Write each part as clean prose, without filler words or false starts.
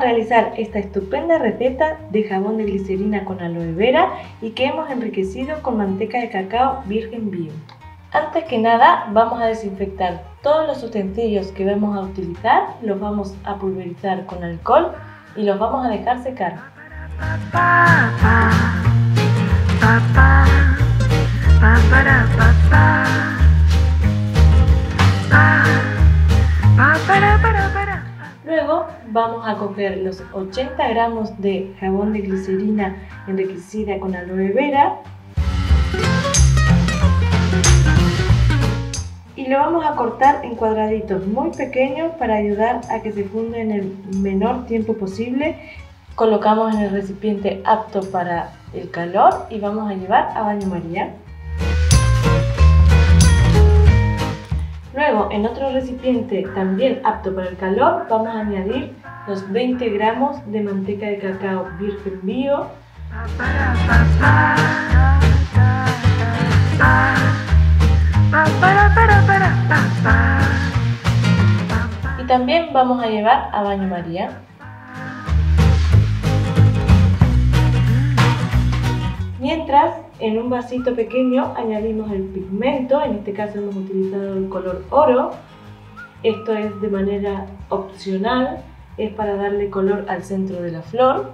realizar esta estupenda receta de jabón de glicerina con aloe vera y que hemos enriquecido con manteca de cacao virgen bio. Antes que nada vamos a desinfectar todos los utensilios que vamos a utilizar, los vamos a pulverizar con alcohol y los vamos a dejar secar. Luego vamos a coger los 80 gramos de jabón de glicerina enriquecida con aloe vera y lo vamos a cortar en cuadraditos muy pequeños para ayudar a que se funda en el menor tiempo posible. Colocamos en el recipiente apto para el calor y vamos a llevar a baño María. Luego, en otro recipiente también apto para el calor, vamos a añadir los 20 gramos de manteca de cacao virgen bio. Y también vamos a llevar a baño María. Mientras, en un vasito pequeño añadimos el pigmento, en este caso hemos utilizado el color oro. Esto es de manera opcional, es para darle color al centro de la flor.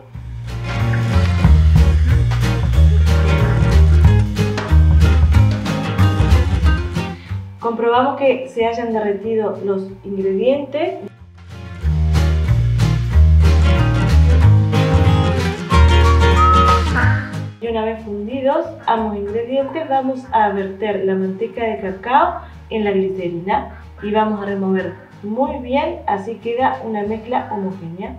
Comprobamos que se hayan derretido los ingredientes. Y una vez fundidos ambos ingredientes vamos a verter la manteca de cacao en la glicerina y vamos a remover muy bien, así queda una mezcla homogénea.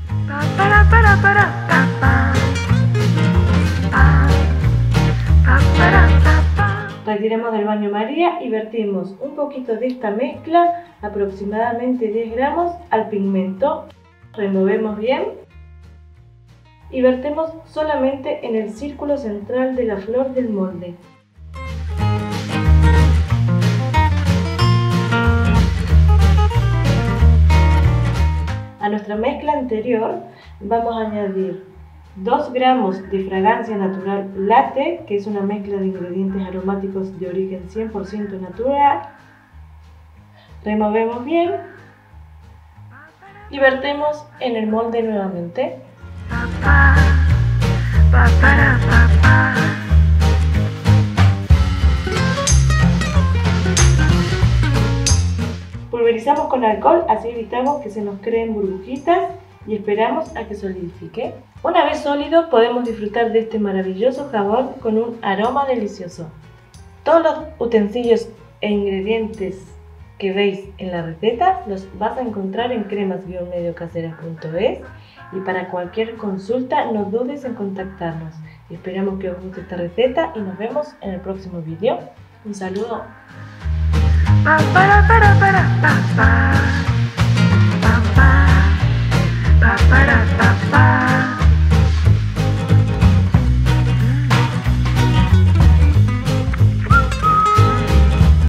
Retiremos del baño María y vertimos un poquito de esta mezcla, aproximadamente 10 gramos, al pigmento. Removemos bien y vertemos solamente en el círculo central de la flor del molde. A nuestra mezcla anterior vamos a añadir 2 gramos de fragancia natural latte, que es una mezcla de ingredientes aromáticos de origen 100% natural. Removemos bien y vertemos en el molde nuevamente. Pulverizamos con alcohol, así evitamos que se nos creen burbujitas y esperamos a que solidifique. Una vez sólido podemos disfrutar de este maravilloso jabón con un aroma delicioso. Todos los utensilios e ingredientes que veis en la receta los vas a encontrar en cremas-mediocaseras.es y para cualquier consulta no dudes en contactarnos. Esperamos que os guste esta receta y nos vemos en el próximo vídeo. Un saludo. Para